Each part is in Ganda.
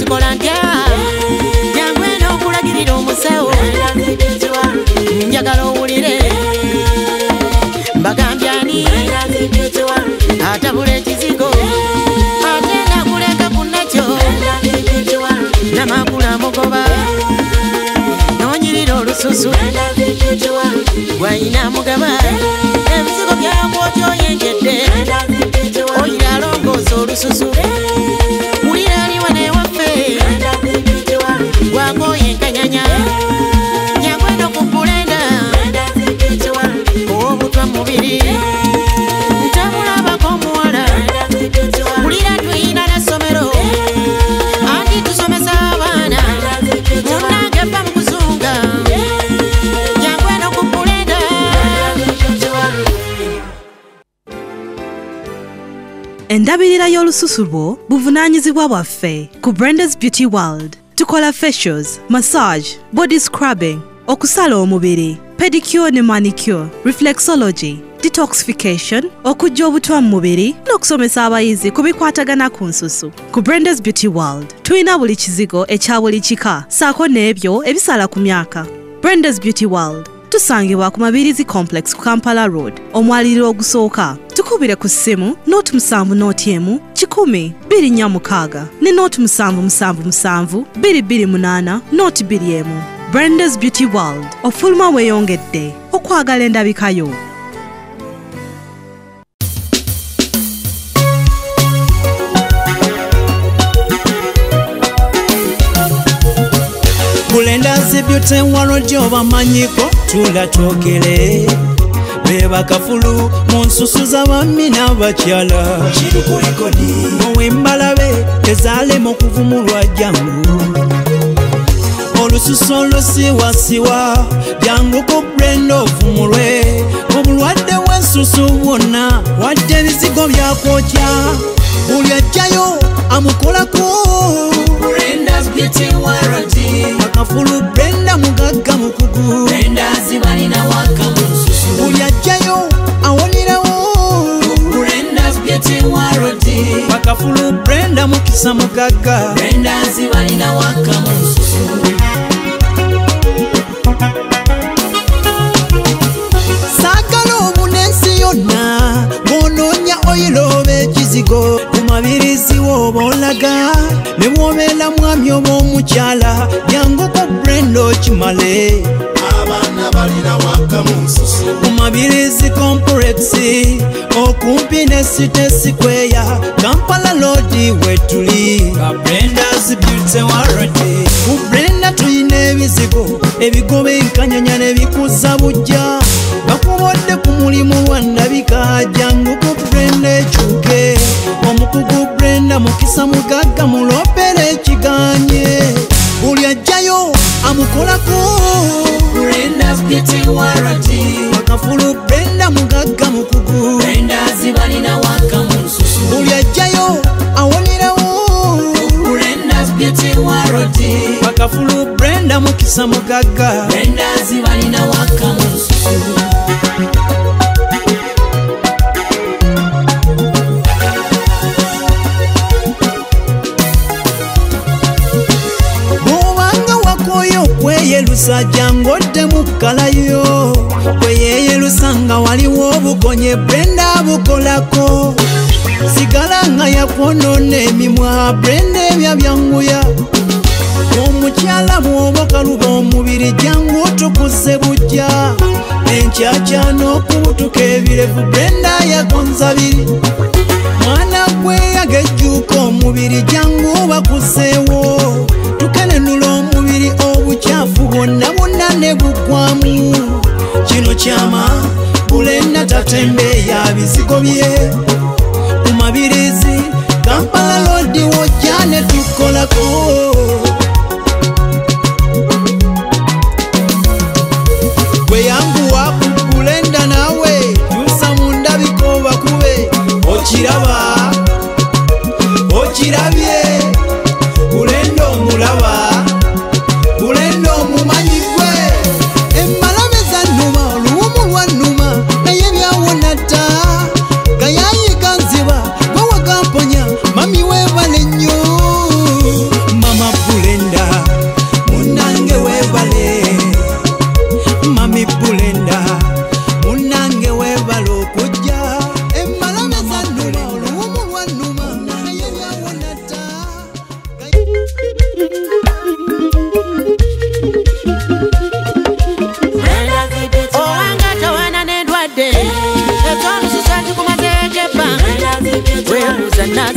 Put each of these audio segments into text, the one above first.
nzikola ntya jangwena okulagirira omusawo njagala owulire mbagambye ani atabula ekizigo ate nakuleka ku nakyo namakula mugoba nonyirira olususu gwayina mugaba ebizigo byakwotoyengedde oyira alongooza olususu wulira aliwa newaffe gwakoye nkanyanya nyagweno ku Brenda obutwa mubiri ntamulabako omuwala wulira tuyina n'essomero anti tusomesa abaana munange va mu kuzunga nyagweno ku Brenda. Endabirira y'olususu lwo buvunaanyizibwa bwaffe ku Brenda's Beauty World. Tukola facials, massage, body scrubbing, okusala omubiri, pedicure ne manicure, reflexology, detoxification, okujja obutwa mu mubiri n'okusomesa abayizi ku bikwatagana ku nsusu. Ku Brenda's Beauty World tulina buli kizigo ekya buli kika saako n'ebyo ebisala ku myaka. Brenda's Beauty World tusangibwa ku Mabirizi Complex ku Kampala Road, omwaliriro ogusooka. Tukubire ku ssimu note 7 note emu 10-246 ne note 777 228 note 21. Brenda's Beauty World, ofuluma weeyongedde okwagala endabikayo. Brenda's Beauty World obamanyiko tulatokere beba kafulu munsusu z'abami n'abakyala owembalabe ezaalema okuvumulwa jangu olususu olusiwasiwa jangu ku Brenda ovumulwe obulwadde bw'ensusu bwonna wadde ebizigo byakwokya buli ajjayo amukolako. Brenda's Beauty World akafulu Brenda mugagga mukugu zibalina waka munsusu buli ajjayo awonerawo. Brenda's Beauty World akafulu Brenda mukisa mugagga zibalina waka munsusu. saagala obunensi yonna bw'onoonya oyiro oba ekizigo ku Mabirizi w'oba olaga ne bw'obeera mwami oba omukyala jangu ku Brenda okimale. Abaana balina waka munsusu ku Mabirizi Complex okumpi ne City Square Kampala Road wetuli. Brenda's Beauty World ku Brenda tuyina ebizigo ebigoba enkanyanya ne bikuza bujja bakubodde ku mulimu lwa ndabika jangu ku Brenda ekyuke omukugu Brenda mukisa mugagga mulopera ekiganye buli ajjayo amukolako. Brenda's Beauty World akafulu Brenda mugagga mukugu zibalina waka munsusu buli ajjayo awonerawo. Brenda's Beauty World akafulu Brenda mukisa mugagga zibalina waka munsusu. bw'obanga wakoyo okweyelusa jangu oddemu kkalayo kweyeyelusa nga waliwo obukonye Brenda bukolako. sigala nga yakwonoona emimwa Brenda ebya byanguya. omukyala bw'oba okaluba omubiri jangu otukuze bujja enkyakyana okubutuka ebirevu Brenda yagonza biri. mwana gwe yagejjuuka omubiri jangu bakuseewo tukenenula omubiri obukyafu bwonna bwonna ne buggwamu. kino kyama Brenda tatembeeya bizigo bye ku Mabirizi Kampala Road wojja ne tukolako. gwe yanguwa ku Brenda naawe yusa mu ndabiko bakube okiraba okirabye Brenda omulaba Brenda omumanyi gwe emmalabe zannuma oluwumu lwannuma naye byawona dda gayayi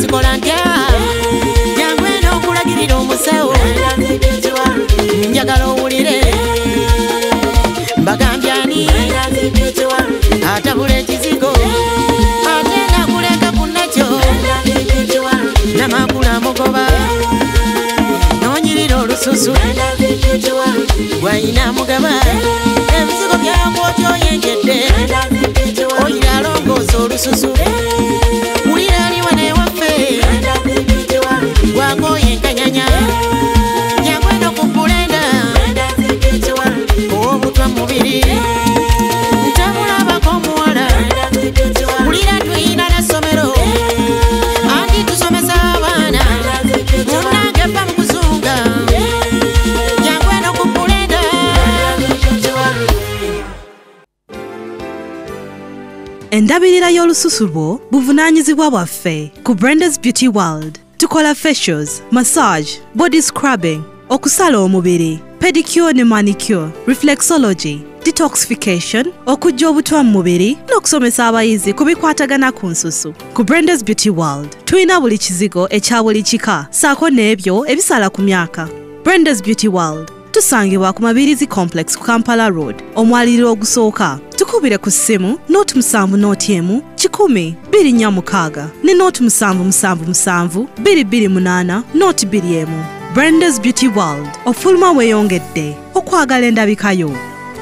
nzikola ntya jangwena okulagirira omusawo njagala owulire mbagambye ani atabula ekizigo ate nakuleka ku nakyo namakula mugoba nonyirira olususu gwayina mugaba ebizigo byagwotyoyengedde oyira alongoosa olususu wulira aliwa newaffe gwagoyenkanyanya nyagweno ku Brenda ow'obutwa mubiri ntabulabako omuwala wulira tuyina n'essomero anti tusomesa abaana munange va mu kuzunga nyagweno ku Brenda. Endabirira y'olususu lwo buvunaanyizibwa bwaffe ku Brenda's Beauty World. Tukola facials, massage, body scrubbing, okusala omubiri, pedicure ne manicure, reflexology, detoxification, okujja obutwa mu mubiri n'okusomesa abayizi ku bikwatagana ku nsusu. Ku Brenda's Beauty World tulina buli kizigo ekya buli kika saako n'ebyo ebisala ku myaka. Brenda's Beauty World tusangibwa ku Mabirizi Complex ku Kampala Road, omwaliriro ogusooka. Tukubire ku ssimu note 7 1 246 ne note 777 228 note 21. Brenda's Beauty World, ofuluma weeyongedde okwagala endabikayo.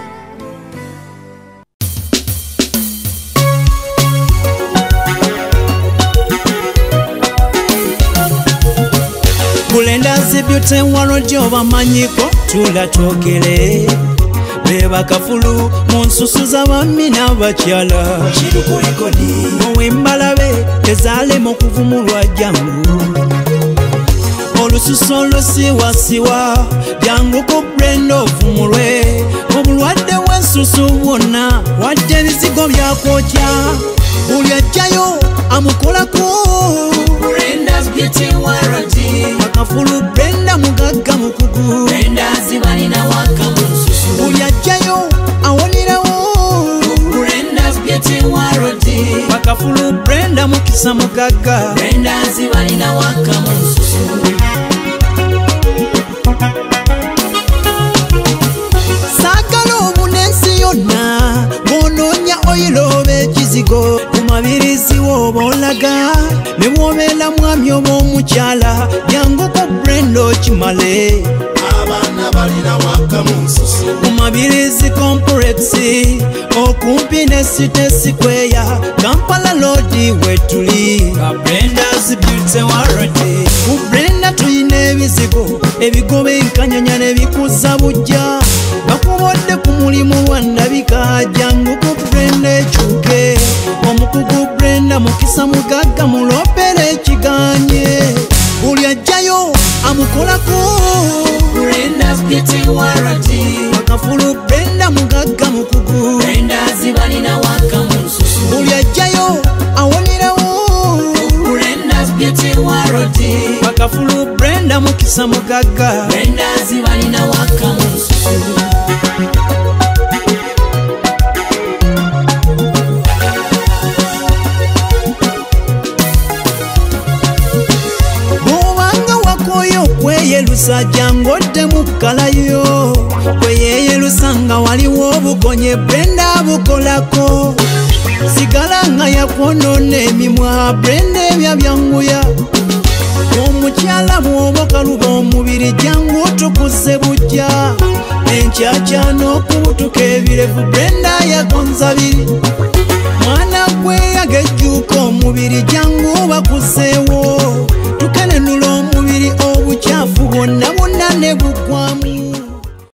Brenda's Beauty World obamanyiko tulatokere beba kafulu mu nsusu z'abaami n'abakyala owembalabe ezaalema okuvumulwa jangu olususu olusiwasiwa jangu ku Brenda ovumulwe obulwadde bw'ensusu bwonna wadde ebizigo byakwokya buli ajjayo amukolako. Brenda's Beauty World akafulu Brenda mugagga mukugu zibalina waka mu nsusu buli ajjayo awonerawo. Brenda's Beauty World akafulu Brenda mukisa mugagga zibalina waka mu nsusu saagala obunensi yonna bw'onoonya oyiro oba ekizigo ku Mabirizi w'oba olaga ne bw'obeera mwami oba omukyala jangu ku Brenda okimale. Abaana balina waka mu nsusu ku Mabirizi Complex okumpi ne City Square Kampala Road wetuli Brenda's Beauty World. Ku Brenda tuyina ebizigo ebigoba enkanyanya ne bikuza bujja bakubodde ku mulimu lwa ndabika jangu ku Brenda ekyuke omukugu Brenda mukisa mugagga mulopera ekiganye buli ajjayo amukolako. Brenda's Beauty World akafulu Brenda mugagga mukugu zibalina waka mu nsusu buli ajjayo awonerawo. Brenda's Beauty World akafulu Brenda mukisa mugagga zibalina waka mu nsusu kweyelusa jangu oddemu kkalayo kweyeyelusa nga waliwo obukonye Brenda bukolako sigala nga yakwonoona emimwa Brenda ebya byanguya omukyala bw'oba okaluba omubiri jangu otukuze bujja enkyakyano okubutuka ebirevu Brenda yagonza biri mwana gwe yagejjuuka omubiri jangu bakuseewo tukenenula omubiri obukyafu bwonna bwonna ne bugwa